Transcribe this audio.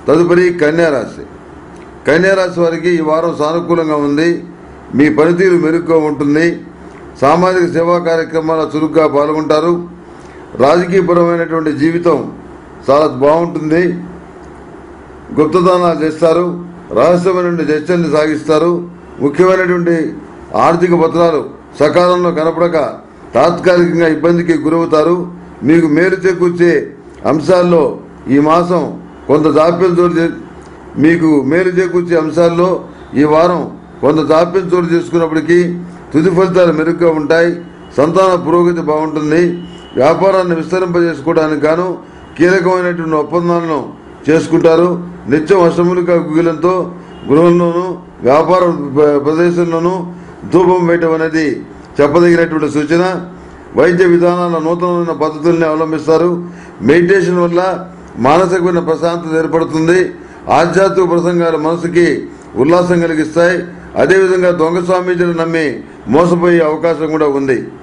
తదుపరి కన్యా రాశి. కన్యా రాశి వారికి ఈ వారం సానుకూలంగా ఉంది. మీ పనితీరు మెరుగ్గా ఉంటుంది. సామాజిక సేవా కార్యక్రమాల చురుగ్గా పాల్గొంటారు. రాజకీయపరమైనటువంటి జీవితం చాలా బాగుంటుంది. గుప్తదానాలు చేస్తారు. రహస్యమైనటువంటి చర్చల్ని సాగిస్తారు. ముఖ్యమైనటువంటి ఆర్థిక పత్రాలు సకాలంలో కనపడక తాత్కాలికంగా ఇబ్బందికి గురవుతారు. మీకు మేలు చేకూర్చే అంశాల్లో ఈ మాసం కొంత జాప్యం ఈ వారం కొంత జాప్యం చోటు చేసుకున్నప్పటికీ తుది ఫలితాలు మెరుగ్గా ఉంటాయి. సంతాన పురోగతి బాగుంటుంది. వ్యాపారాన్ని విస్తరింపజేసుకోవడానికి గాను కీలకమైనటువంటి ఒప్పందాలను చేసుకుంటారు. నిత్యం అష్టములిక గుగిలంతో గృహంలోనూ వ్యాపార ప్రదేశంలోనూ ధూపం వేయటం అనేది చెప్పదగినటువంటి సూచన. వైద్య విధానాల నూతనమైన పద్ధతుల్ని అవలంబిస్తారు. మెడిటేషన్ వల్ల మానసికమైన ప్రశాంతత ఏర్పడుతుంది. ఆధ్యాత్మిక ప్రసంగాలు మనసుకి ఉల్లాసం కలిగిస్తాయి. అదేవిధంగా దొంగ స్వామీజీని నమ్మి మోసపోయే అవకాశం కూడా ఉంది.